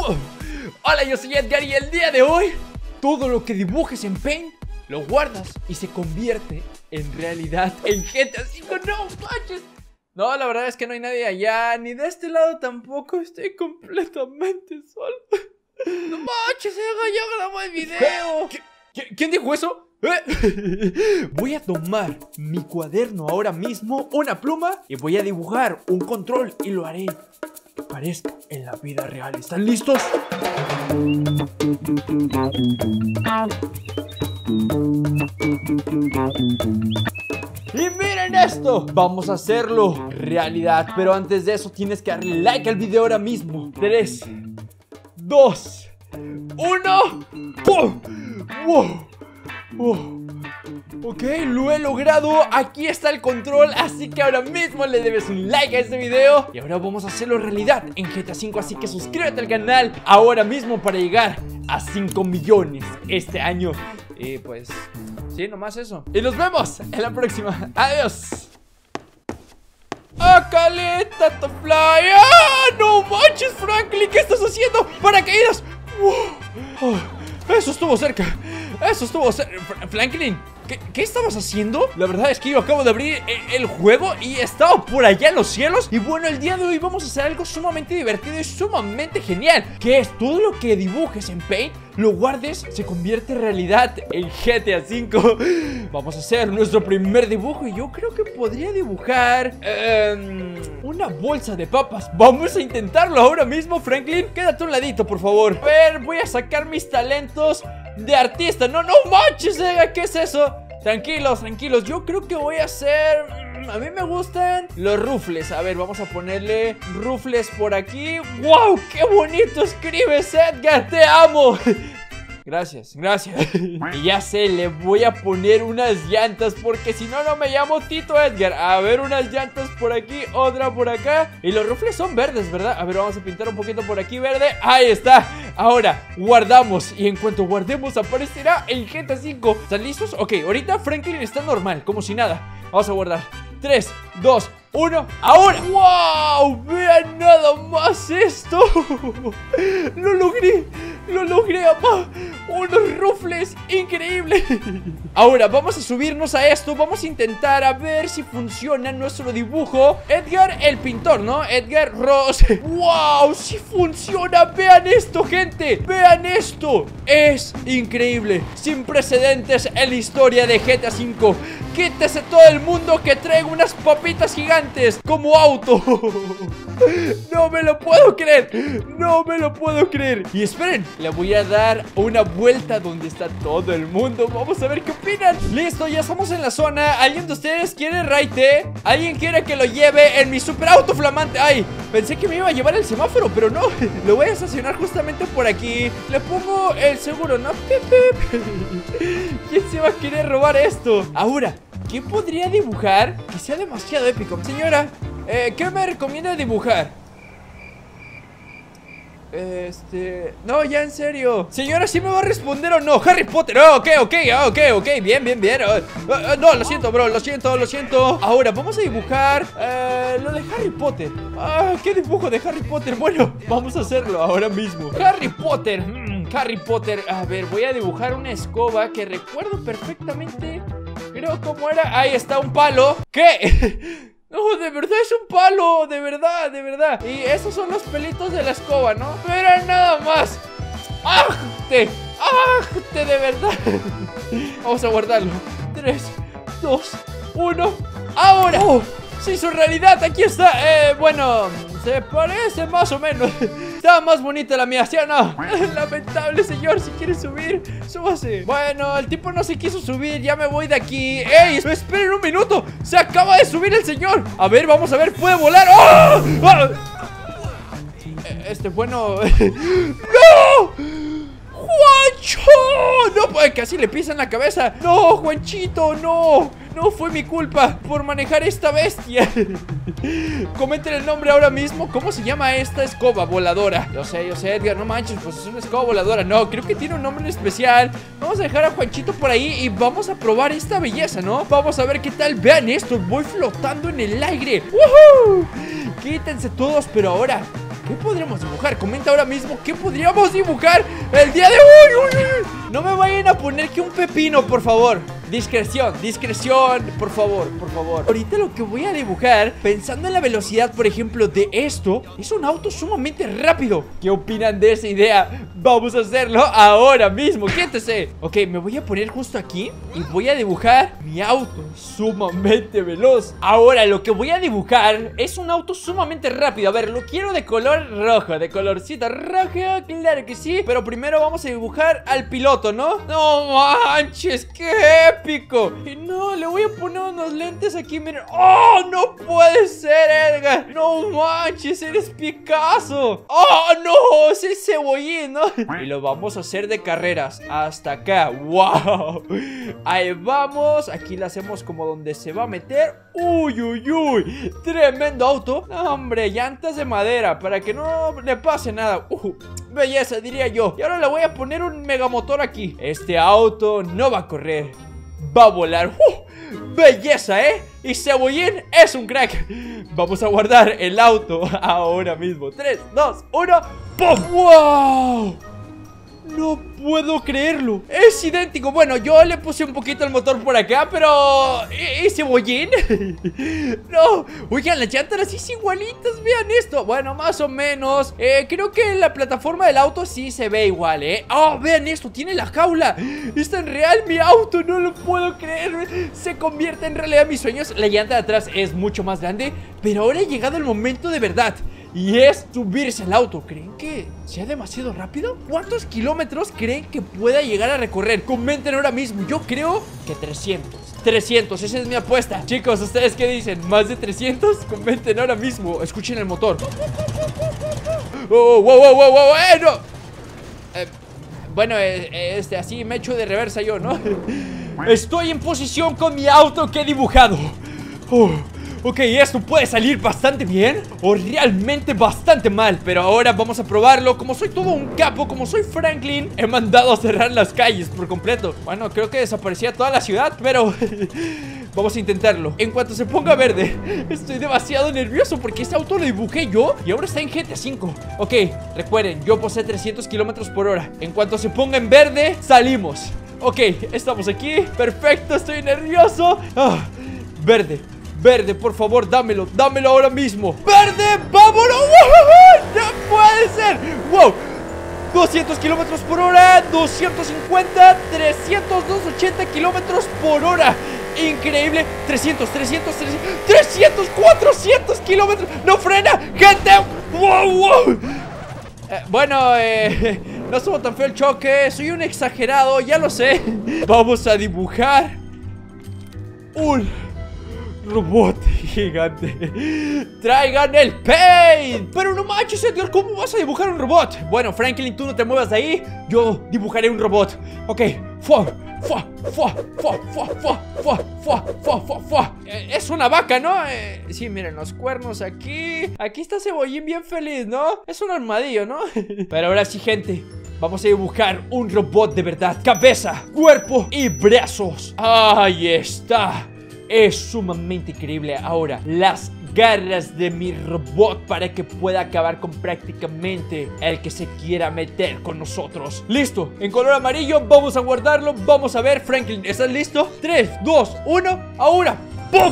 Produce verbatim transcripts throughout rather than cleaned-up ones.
¡Pum! Hola, yo soy Edgar y el día de hoy todo lo que dibujes en Paint lo guardas y se convierte en realidad en G T A cinco. No manches. No, la verdad es que no hay nadie allá, ni de este lado tampoco. Estoy completamente solo. No manches, Edgar, ya grabó el video. ¿Qué? ¿Qué? ¿Quién dijo eso? ¿Eh? Voy a tomar mi cuaderno ahora mismo, una pluma, y voy a dibujar un control y lo haré que parezca en la vida real. ¿Están listos? Y miren esto, vamos a hacerlo realidad. Pero antes de eso tienes que darle like al video ahora mismo. Tres, dos, uno. ¡Pum! ¡Wow! Oh, ok, lo he logrado. Aquí está el control, así que ahora mismo le debes un like a este video. Y ahora vamos a hacerlo realidad en G T A cinco. Así que suscríbete al canal ahora mismo para llegar a cinco millones este año. Y pues, sí, nomás eso. Y nos vemos en la próxima. Adiós. ¡Ah, caleta, to fly! ¡Ah, no manches, Franklin! ¿Qué estás haciendo? ¡Paracaídas! ¡Wow! Oh, eso estuvo cerca. Eso estuvo cerca. Franklin, ¿qué, ¿qué estabas haciendo? La verdad es que yo acabo de abrir el juego y estaba por allá en los cielos. Y bueno, el día de hoy vamos a hacer algo sumamente divertido y sumamente genial, que es todo lo que dibujes en Paint, lo guardes, se convierte en realidad en G T A cinco. Vamos a hacer nuestro primer dibujo y yo creo que podría dibujar um, una bolsa de papas. Vamos a intentarlo ahora mismo, Franklin. Quédate a un ladito, por favor. A ver, voy a sacar mis talentos de artista. No, no manches, eh, ¿qué es eso? Tranquilos, tranquilos. Yo creo que voy a hacer... A mí me gustan los rufles. A ver, vamos a ponerle rufles por aquí. ¡Wow! ¡Qué bonito escribes, Edgar! ¡Te amo! Gracias, gracias. Y ya sé, le voy a poner unas llantas, porque si no, no me llamo Tito Edgar. A ver, unas llantas por aquí, otra por acá. Y los rufles son verdes, ¿verdad? A ver, vamos a pintar un poquito por aquí verde. Ahí está. Ahora, guardamos. Y en cuanto guardemos, aparecerá el G T A cinco. ¿Están listos? Ok, ahorita Franklin está normal, como si nada. Vamos a guardar. tres, dos, uno, ahora. ¡Wow! Vean nada más esto. Lo logré. Lo logré, mamá. Unos rufles increíbles. Ahora vamos a subirnos a esto. Vamos a intentar a ver si funciona nuestro dibujo. Edgar el pintor, ¿no? Edgar Ross. ¡Wow! ¡Sí funciona! Vean esto, gente. Vean esto. Es increíble. Sin precedentes en la historia de G T A cinco. Quítese todo el mundo que traiga unas papitas gigantes como auto. No me lo puedo creer. No me lo puedo creer. Y esperen, le voy a dar una vuelta donde está todo el mundo. Vamos a ver qué opinan. Listo, ya estamos en la zona. ¿Alguien de ustedes quiere raite? ¿Alguien quiere que lo lleve en mi super auto flamante? Ay, pensé que me iba a llevar el semáforo, pero no. Lo voy a estacionar justamente por aquí. Le pongo el seguro, ¿no? ¿Quién se va a querer robar esto? Ahora, ¿qué podría dibujar que sea demasiado épico? Señora, eh, ¿qué me recomienda dibujar? Este... No, ya en serio. Señora, ¿sí me va a responder o no? Harry Potter, oh, ok, ok, ok, ok. Bien, bien, bien. uh, uh, No, lo siento, bro, lo siento, lo siento. Ahora, vamos a dibujar uh, lo de Harry Potter. Ah, ¿qué dibujo de Harry Potter? Bueno, vamos a hacerlo ahora mismo. Harry Potter, mm, Harry Potter. A ver, voy a dibujar una escoba que recuerdo perfectamente. Creo cómo era. Ahí está, un palo. ¿Qué? No, de verdad es un palo. De verdad, de verdad. Y esos son los pelitos de la escoba, ¿no? Pero nada más. ¡Ajte! ¡Ajte! De verdad. Vamos a guardarlo. Tres, dos, uno. ¡Ahora! Oh, se hizo realidad. Aquí está. Eh, bueno, se parece más o menos. Estaba más bonita la mía, ¿sí o no? Lamentable, señor, si quiere subir, súbase. Bueno, el tipo no se quiso subir, ya me voy de aquí. ¡Ey! Esperen un minuto, se acaba de subir el señor. A ver, vamos a ver, puede volar. ¡Oh! ¡Oh! Este, bueno. ¡No! ¡Juancho! No, pues casi le pisan la cabeza. No, Juanchito, no. No fue mi culpa por manejar esta bestia. Comenten el nombre ahora mismo. ¿Cómo se llama esta escoba voladora? Yo sé, yo sé, Edgar, no manches, pues es una escoba voladora. No, creo que tiene un nombre especial. Vamos a dejar a Juanchito por ahí y vamos a probar esta belleza, ¿no? Vamos a ver qué tal. Vean esto, voy flotando en el aire. ¡Woohoo! Quítense todos, pero ahora ¿Qué podríamos dibujar? Comenta ahora mismo qué podríamos dibujar el día de hoy. Uy, uy, uy. No me vayan a poner que un pepino, por favor. Discreción, discreción, por favor, por favor. Ahorita lo que voy a dibujar, pensando en la velocidad, por ejemplo, de esto, es un auto sumamente rápido. ¿Qué opinan de esa idea? Vamos a hacerlo ahora mismo, quédese. Ok, me voy a poner justo aquí y voy a dibujar mi auto sumamente veloz. Ahora lo que voy a dibujar es un auto sumamente rápido. A ver, lo quiero de color rojo, de colorcito rojo, claro que sí. Pero primero vamos a dibujar al piloto, ¿no? No manches, qué épico. Y no, le voy a poner unos lentes aquí, miren. ¡Oh, no puede ser, Edgar! No manches, eres Picasso. ¡Oh, no! Es el Cebollín, ¿no? Y lo vamos a hacer de carreras. Hasta acá, ¡wow! Ahí vamos, aquí le hacemos como donde se va a meter. ¡Uy, uy, uy! Tremendo auto. No, hombre, llantas de madera para que no le pase nada. Uh, belleza, diría yo. Y ahora le voy a poner un megamotor aquí. Este auto no va a correr, va a volar. ¡Uh! Belleza, ¿eh? Y Cebollín es un crack. Vamos a guardar el auto ahora mismo. tres, dos, uno. ¡Pum! ¡Wow! No puedo creerlo. Es idéntico. Bueno, yo le puse un poquito el motor por acá, pero... ¿Y Cebollín? No. Oigan, las llantas así igualitas. Vean esto. Bueno, más o menos. eh, Creo que la plataforma del auto sí se ve igual, ¿eh? Oh, vean esto. Tiene la jaula. Es tan real mi auto. No lo puedo creer. Se convierte en realidad mis sueños. La llanta de atrás es mucho más grande, pero ahora ha llegado el momento de verdad, y es subirse al auto. ¿Creen que sea demasiado rápido? ¿Cuántos kilómetros creen que pueda llegar a recorrer? Comenten ahora mismo. Yo creo que trescientos. trescientos, esa es mi apuesta. Chicos, ¿ustedes qué dicen? ¿Más de trescientos? Comenten ahora mismo. Escuchen el motor. Oh, wow, wow, wow, wow, eh, no. Eh, bueno, eh, este, así me echo de reversa yo, ¿no? Estoy en posición con mi auto que he dibujado. Oh. Ok, esto puede salir bastante bien o realmente bastante mal, pero ahora vamos a probarlo. Como soy todo un capo, como soy Franklin, he mandado a cerrar las calles por completo. Bueno, creo que desaparecía toda la ciudad, pero vamos a intentarlo. En cuanto se ponga verde, estoy demasiado nervioso porque este auto lo dibujé yo y ahora está en G T A cinco. Ok, recuerden, yo poseo trescientos kilómetros por hora. En cuanto se ponga en verde, salimos. Ok, estamos aquí, perfecto, estoy nervioso. ah, Verde. Verde, por favor, dámelo, dámelo ahora mismo. ¡Verde! ¡Vámonos! ¡Wow! ¡No puede ser! ¡Wow! doscientos kilómetros por hora, doscientos cincuenta, trescientos, doscientos ochenta kilómetros por hora. Increíble. Trescientos, trescientos, trescientos, trescientos, cuatrocientos kilómetros. ¡No frena! ¡Gente! ¡Wow, wow! Eh, bueno, eh, no estuvo tan feo el choque. Soy un exagerado, ya lo sé. Vamos a dibujar un robot gigante. Traigan el paint. Pero no manches, Edgar, ¿cómo vas a dibujar un robot? Bueno, Franklin, tú no te muevas de ahí. Yo dibujaré un robot. Ok. Fua, fua, fua, fua, fua, fua, fua, fua, fua, fua, fua. Eh, Es una vaca, ¿no? Eh, sí, miren, los cuernos aquí. Aquí está Cebollín bien feliz, ¿no? Es un armadillo, ¿no? Pero ahora sí, gente, vamos a dibujar un robot de verdad. Cabeza, cuerpo y brazos. Ahí está. Es sumamente increíble. Ahora, las garras de mi robot para que pueda acabar con prácticamente el que se quiera meter con nosotros. Listo, en color amarillo, vamos a guardarlo. Vamos a ver, Franklin, ¿estás listo? tres, dos, uno, ahora. ¡Pum!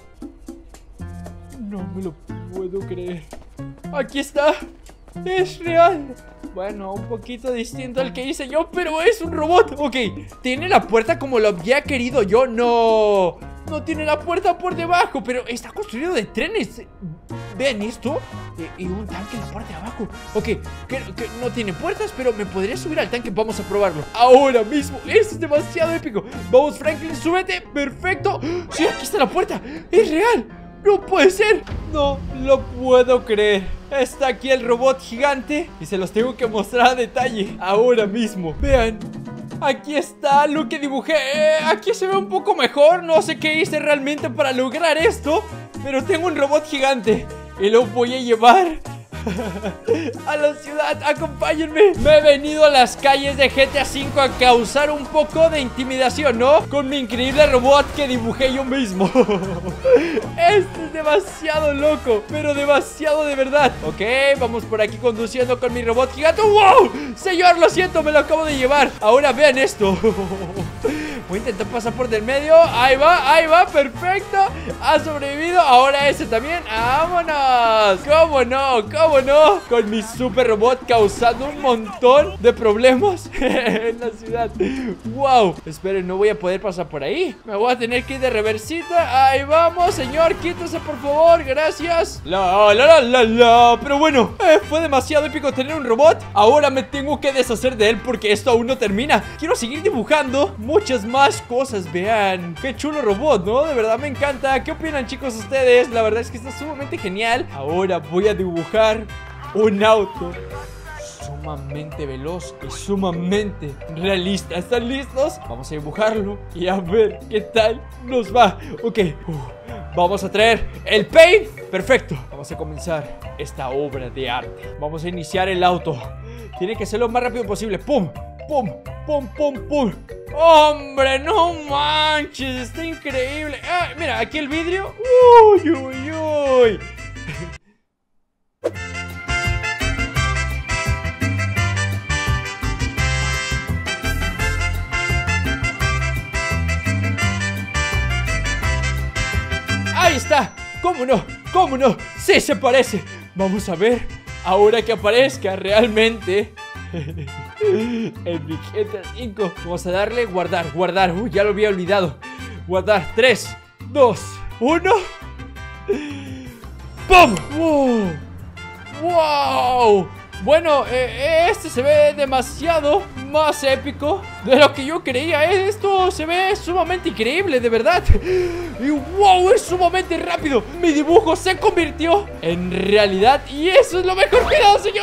No me lo puedo creer. Aquí está. Es real. Bueno, un poquito distinto al que hice yo, pero es un robot. Ok, ¿tiene la puerta como lo había querido yo? No, no tiene la puerta por debajo, pero está construido de trenes. ¿Ven esto? Eh, y un tanque en la parte de abajo. Ok, que, que no tiene puertas, pero me podría subir al tanque. Vamos a probarlo ahora mismo. Esto es demasiado épico. Vamos, Franklin, súbete. Perfecto. Sí, aquí está la puerta. Es real. ¡No puede ser! No lo puedo creer. Está aquí el robot gigante y se los tengo que mostrar a detalle ahora mismo. Vean, aquí está lo que dibujé. eh, Aquí se ve un poco mejor. No sé qué hice realmente para lograr esto, pero tengo un robot gigante y lo voy a llevar a la ciudad, acompáñenme. Me he venido a las calles de G T A cinco a causar un poco de intimidación, ¿no? Con mi increíble robot que dibujé yo mismo. Este es demasiado loco, pero demasiado de verdad. Ok, vamos por aquí conduciendo con mi robot gigante. ¡Wow! Señor, lo siento, me lo acabo de llevar. Ahora vean esto. Voy a intentar pasar por del medio. Ahí va, ahí va, perfecto. Ha sobrevivido, ahora ese también. ¡Vámonos! ¿Cómo no? ¿Cómo no? Con mi super robot causando un montón de problemas en la ciudad. ¡Wow! Esperen, no voy a poder pasar por ahí. Me voy a tener que ir de reversita. Ahí vamos, señor, quítese por favor, gracias. La, la, la, la, la. Pero bueno, eh, fue demasiado épico tener un robot. Ahora me tengo que deshacer de él porque esto aún no termina. Quiero seguir dibujando muchas más cosas. Vean, qué chulo robot, ¿no? De verdad me encanta. ¿Qué opinan, chicos, ustedes? La verdad es que está sumamente genial. Ahora voy a dibujar un auto sumamente veloz y sumamente realista. ¿Están listos? Vamos a dibujarlo y a ver qué tal nos va. Ok, uh, vamos a traer el paint. Perfecto, vamos a comenzar esta obra de arte. Vamos a iniciar el auto. Tiene que ser lo más rápido posible. ¡Pum! ¡Pum! ¡Pum! ¡Pum! ¡Pum! ¡Hombre, no manches! Está increíble. Ah, mira, aquí el vidrio. ¡Uy, uy, uy! ¡Ahí está! ¿Cómo no? ¿Cómo no? ¡Sí se parece! Vamos a ver, ahora que aparezca realmente el Big G T A cinco. Vamos a darle guardar, guardar. Uy, ya lo había olvidado. Guardar. tres, dos, uno. ¡Pum! ¡Wow! ¡Wow! Bueno, eh, este se ve demasiado más épico de lo que yo creía. Esto se ve sumamente increíble, de verdad. Y wow, es sumamente rápido. Mi dibujo se convirtió en realidad y eso es lo mejor que he dado, señor.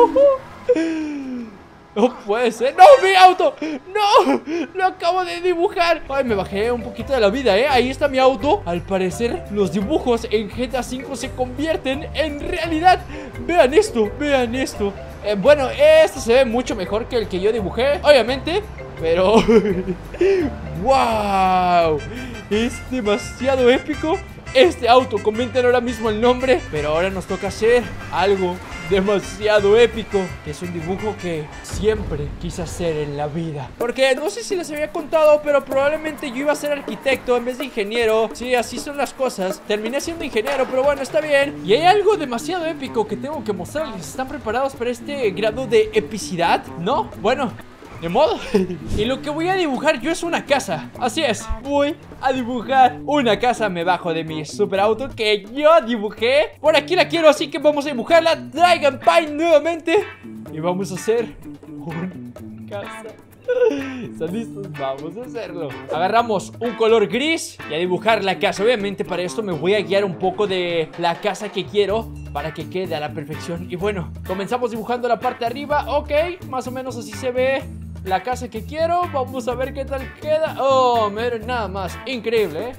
No puede ser. ¡No, mi auto! ¡No! Lo acabo de dibujar. Ay, me bajé un poquito de la vida, ¿eh? Ahí está mi auto. Al parecer, los dibujos en G T A cinco se convierten en realidad. Vean esto, vean esto. eh, Bueno, este se ve mucho mejor que el que yo dibujé, obviamente, pero ¡wow! Es demasiado épico este auto. Comenten ahora mismo el nombre. Pero ahora nos toca hacer algo demasiado épico, que es un dibujo que siempre quise hacer en la vida. Porque no sé si les había contado, pero probablemente yo iba a ser arquitecto en vez de ingeniero. Sí, así son las cosas. Terminé siendo ingeniero, pero bueno, está bien. Y hay algo demasiado épico que tengo que mostrarles. ¿Están preparados para este grado de epicidad? ¿No? Bueno, de modo. Y lo que voy a dibujar yo es una casa. Así es, voy a dibujar una casa. Me bajo de mi super auto que yo dibujé. Por aquí la quiero, así que vamos a dibujar la Dragon Paint nuevamente. Y vamos a hacer una casa. ¿Están listos? Vamos a hacerlo. Agarramos un color gris y a dibujar la casa. Obviamente para esto me voy a guiar un poco de la casa que quiero para que quede a la perfección. Y bueno, comenzamos dibujando la parte de arriba. Ok, más o menos así se ve la casa que quiero. Vamos a ver qué tal queda. Oh, miren, nada más, increíble, ¿eh?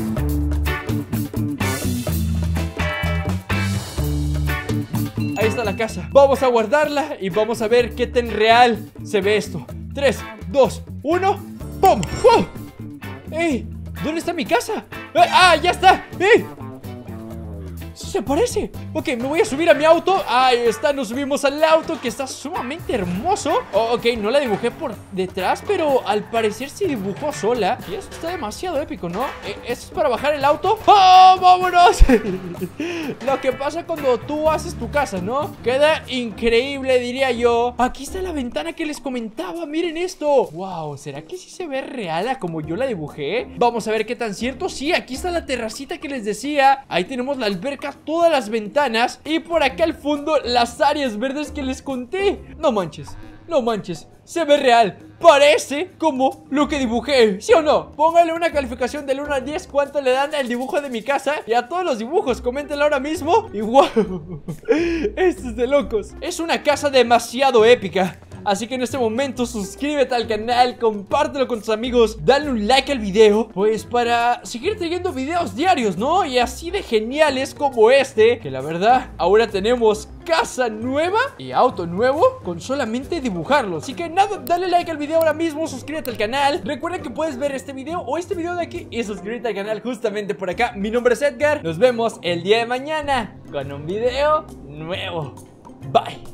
Ahí está la casa. Vamos a guardarla y vamos a ver qué tan real se ve esto. tres, dos, uno. ¡Pum! ¡Wow! ¡Ey! ¿Dónde está mi casa? ¡Eh! ¡Ah! ¡Ya está! ¡Ey! ¡Sí se parece! Ok, me voy a subir a mi auto. Ahí está, nos subimos al auto, que está sumamente hermoso. Oh, ok, no la dibujé por detrás, pero al parecer se dibujó sola. Y eso está demasiado épico, ¿no? Eh, ¿Eso es para bajar el auto? ¡Oh, vámonos! Lo que pasa cuando tú haces tu casa, ¿no? Queda increíble, diría yo. Aquí está la ventana que les comentaba. Miren esto. Wow, ¿será que sí se ve real a como yo la dibujé? Vamos a ver qué tan cierto. Sí, aquí está la terracita que les decía. Ahí tenemos la alberca, todas las ventanas y por acá al fondo las áreas verdes que les conté. No manches, no manches, se ve real. Parece como lo que dibujé, ¿sí o no? Pónganle una calificación del uno al diez. ¿Cuánto le dan al dibujo de mi casa? Y a todos los dibujos, coméntenlo ahora mismo. Y wow, esto es de locos. Es una casa demasiado épica. Así que en este momento suscríbete al canal, compártelo con tus amigos, dale un like al video, pues para seguir trayendo videos diarios, ¿no? Y así de geniales como este, que la verdad, ahora tenemos casa nueva y auto nuevo con solamente dibujarlo. Así que nada, dale like al video ahora mismo, suscríbete al canal. Recuerda que puedes ver este video o este video de aquí y suscríbete al canal justamente por acá. Mi nombre es Edgar, nos vemos el día de mañana con un video nuevo. Bye.